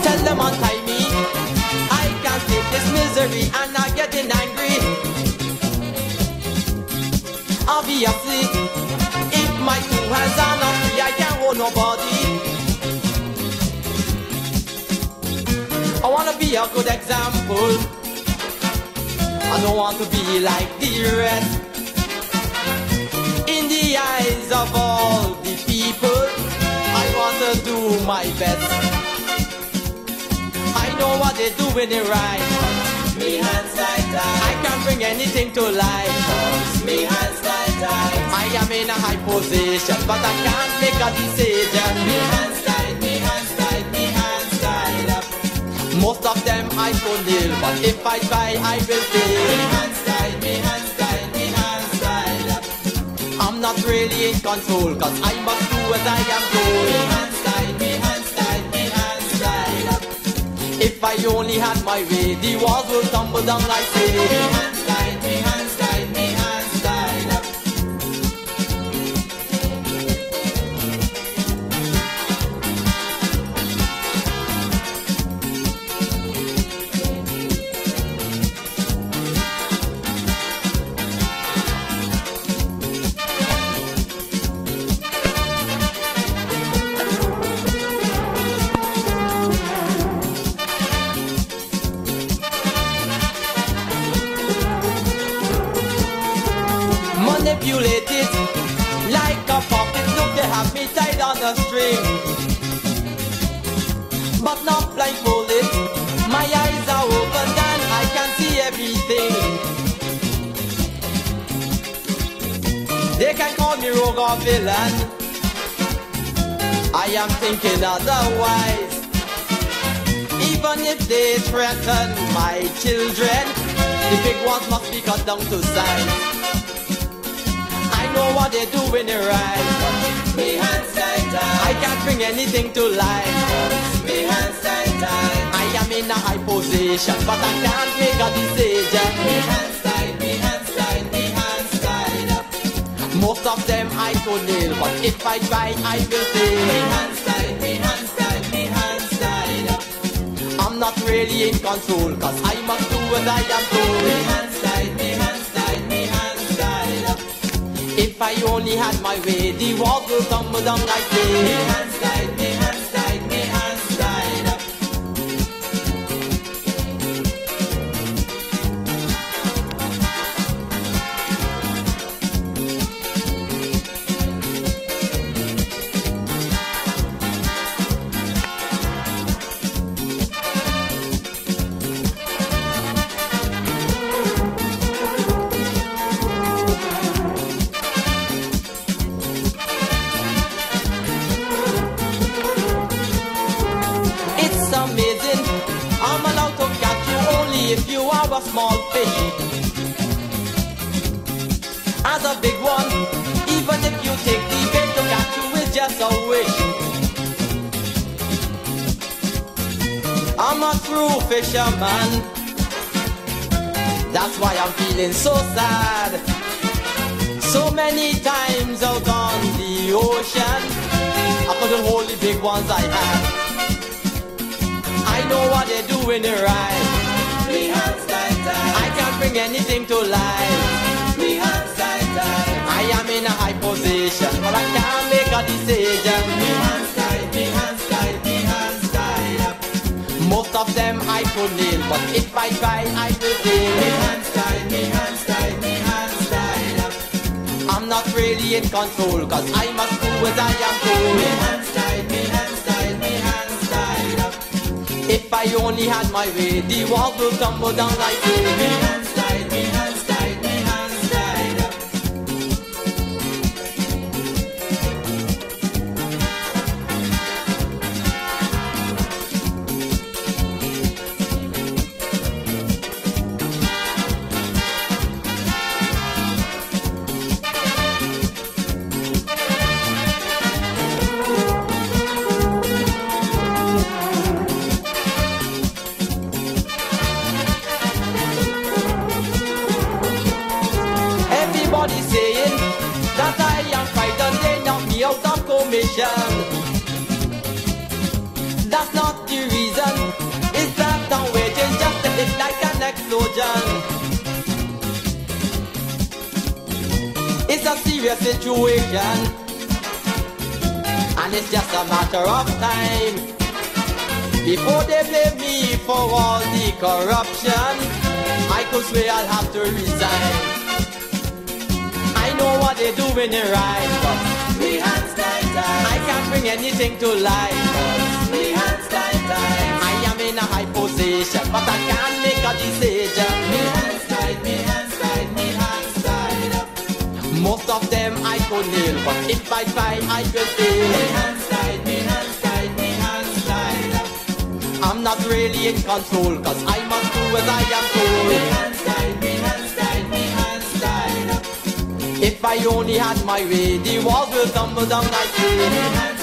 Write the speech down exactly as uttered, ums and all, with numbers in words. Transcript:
tell them untie me. I can't take this misery and I'm getting angry. Obviously, if my two hands are not free, I can't hold nobody. I wanna be a good example. I don't want to be like the rest. In the eyes of all the people, I want to do my best. I know what they're doing it right. Me hands tied, tied. I can't bring anything to life. Me hands tied, tied. I am in a high position, but I can't make a decision. Me hands tied, me hands tied, me hands tied up. Most of them I could nil, but if I try, I will fail. Me hands tied, me hands tied, me hands tied up. I'm not really in control, cause I must do as I am told. Me hands tied, me hands tied, me hands tied up. If I only had my way, the walls will tumble down like say. Me hands tied, me hands tied, me hands tied up. Manipulated like a puppet. Look, they have me tied on a string, but not blindfolded. My eyes are open and I can see everything. They can call me rogue or villain. I am thinking otherwise. Even if they threaten my children, the big ones must be cut down to size. I know what they're doing it right. Me hands tied, tied. I can't bring anything to life. Me hands tied, tied. I am in a high position, but I can't make a decision. Me hands tied, me hands tied, me hands tied up. Most of them I could nail, but if I try, I will fail. Me hands tied, me hands tied, me hands tied up. I'm not really in control, cause I must do what I am told. Me hands tied, me hands tied, me hands tied up. If I only had my way, the walls will tumble down like say. Me hands tied, me hands tied, me hands tied up. If you are a small fish, as a big one, even if you take the bait to catch you is just a wish. I'm a true fisherman, that's why I'm feeling so sad. So many times out on the ocean, I couldn't hold the big ones I had. I know what they're doing it right. Me hands tied, tied. I can't bring anything to life. Me hands tied, tied. I am in a high position, but I can't make a decision. Me hands tied, me hands tied, me hands tied up. Most of them I could nail, but if I try, I will fail. Me hands tied, me hands tied, me hands tied up. I'm not really in control, cause I must do as I am told. Me hands tied, me hands tied, me hands tied up. If I only had my way, the walls will tumble down like say. Me hands tied, me hands tied, me hands tied up. serious situation, and it's just a matter of time before they blame me for all the corruption. I could swear I'll have to resign. I know what they're doing is right, but me hands tied, tied. I can't bring anything to light, but me hands tied, tied. I am in a high position, but I can't make a decision. Me hands tied, me hands tied, me hands tied up. Most of them I could nail, but if I try, I will fail. Me hands tied, me hands tied, me hands tied up. I'm not really in control, cause I must do as I am told. Me hands tied, me hands tied, me hands tied up. If I only had my way, the walls will tumble down, I say.